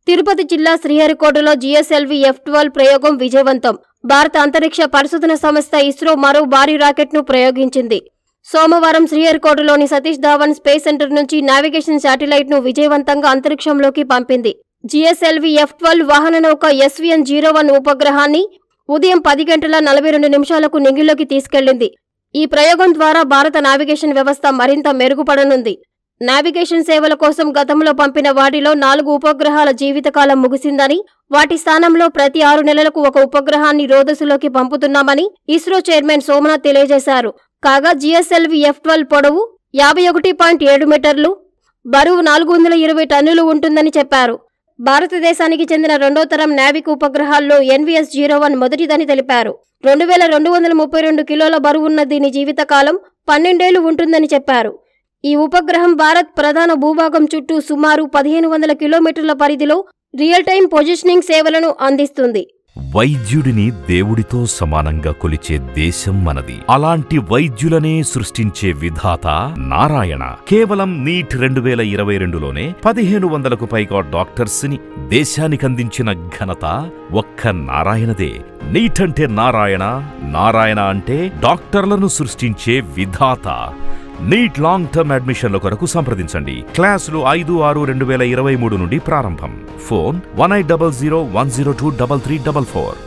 తిరుపతి జిల్లా శ్రీహరికోటలో GSLV F-12 ప్రయోగం విజయవంతం. భారత అంతరిక్ష పరిశోధన సంస్థ ఇస్రో మరో భారీ రాకెట్ను ప్రయోగించింది. సోమవారం శ్రీహరికోటలోని సతీష్ ధావన్ స్పేస్ సెంటర్ నుంచి నావిగేషన్ శాటిలైట్ను విజయవంతంగా అంతరిక్షంలోకి పంపింది. జిఎస్ఎల్వి F-12 వాహన నౌక SVN-01 ఉపగ్రహాన్ని ఉదయం 10 గంటల 42 నిమిషాలకు నింగిలోకి తీసుకెళ్లింది. ఈ ప్రయోగం ద్వారా భారత నావిగేషన్ వ్యవస్థ మరింత మెరుగుపడనుంది. నావిగేషన్ సేవల కోసం గతంలో పంపిన వాటిలో 4 ఉపగ్రహాల జీవితకాలం ముగిసిందని, వాటి స్థానంలో ప్రతి 6 నెలలకు ఒక ఉపగ్రహాన్ని రోదసులోకి పంపుతున్నామని ఇస్రో చైర్మన్ సోమనాథ్ తెలియజేశారు. కాగా జిఎస్ఎల్వి F-12 పొడవు 51.7 మీటర్లు, బరువు 420 టన్నులు ఉంటుందని చెప్పారు. భారతదేశానికి చెందిన రెండో తరం నావిక్ ఉపగ్రహాల్లో NVS-01 మొదటిదని తెలిపారు. 2232 కిలోల బరువున్న దీని జీవితకాలం 12 ఏళ్లు ఉంటుందని చెప్పారు. ఈ ఉపగ్రహం భారత్ ప్రధాన భూభాగం చుట్టూ సుమారు 1500 కిలోమీటర్ల పరిధిలో రియల్ టైం పొజిషనింగ్ సేవలను అందిస్తుంది. వైద్యుడిని దేవుడితో సమానంగా కొలిచే దేశం మనది. అలాంటి వైద్యులనే సృష్టించే విధాత నారాయణ. కేవలం నీట్ 2022లోనే 1500కు పైగా డాక్టర్స్ ని దేశానికందించిన ఘనత ఒక్క నారాయణదే. నీట్ అంటే నారాయణ, నారాయణ అంటే డాక్టర్లను సృష్టించే విధాత. నీట్ లాంగ్ టర్మ్ అడ్మిషన్ల కొరకు సంప్రదించండి. క్లాసులు 5-6-2023 నుండి ప్రారంభం. ఫోన్ 1800 102 3344.